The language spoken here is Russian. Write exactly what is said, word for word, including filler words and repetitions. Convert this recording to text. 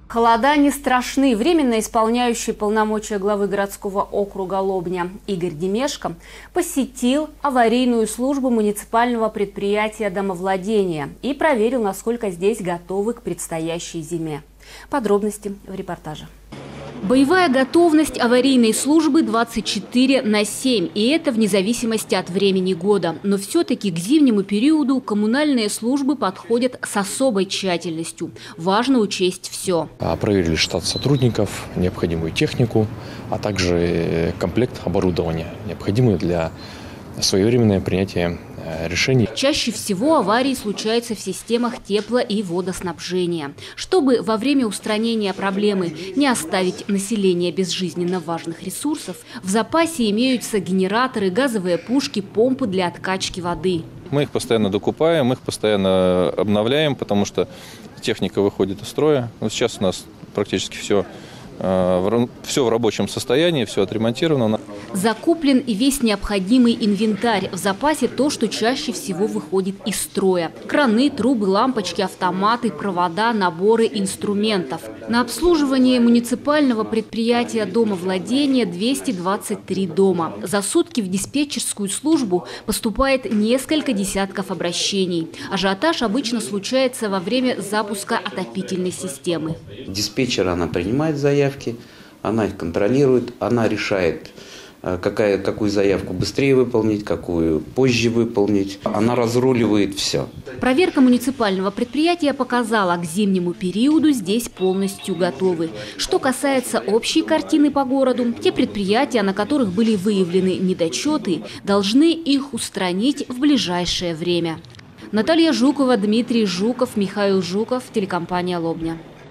Холода не страшны. Временно исполняющий полномочия главы городского округа Лобня Игорь Демешко посетил аварийную службу муниципального предприятия домовладения и проверил, насколько здесь готовы к предстоящей зиме. Подробности в репортаже. Боевая готовность аварийной службы двадцать четыре на семь, и это вне зависимости от времени года. Но все-таки к зимнему периоду коммунальные службы подходят с особой тщательностью. Важно учесть все. Проверили штат сотрудников, необходимую технику, а также комплект оборудования, необходимый для своевременного принятия решений. Чаще всего аварии случаются в системах тепло- и водоснабжения. Чтобы во время устранения проблемы не оставить население без жизненно важных ресурсов, в запасе имеются генераторы, газовые пушки, помпы для откачки воды. Мы их постоянно докупаем, мы их постоянно обновляем, потому что техника выходит из строя. Вот сейчас у нас практически все Все в рабочем состоянии, все отремонтировано. Закуплен и весь необходимый инвентарь. В запасе то, что чаще всего выходит из строя. Краны, трубы, лампочки, автоматы, провода, наборы инструментов. На обслуживание муниципального предприятия домовладения двести двадцать три дома. За сутки в диспетчерскую службу поступает несколько десятков обращений. Ажиотаж обычно случается во время запуска отопительной системы. Диспетчер, она принимает заявки. Она их контролирует, она решает, какая, какую заявку быстрее выполнить, какую позже выполнить. Она разруливает все. Проверка муниципального предприятия показала, к зимнему периоду здесь полностью готовы. Что касается общей картины по городу, те предприятия, на которых были выявлены недочеты, должны их устранить в ближайшее время. Наталья Жукова, Дмитрий Жуков, Михаил Жуков, телекомпания «Лобня».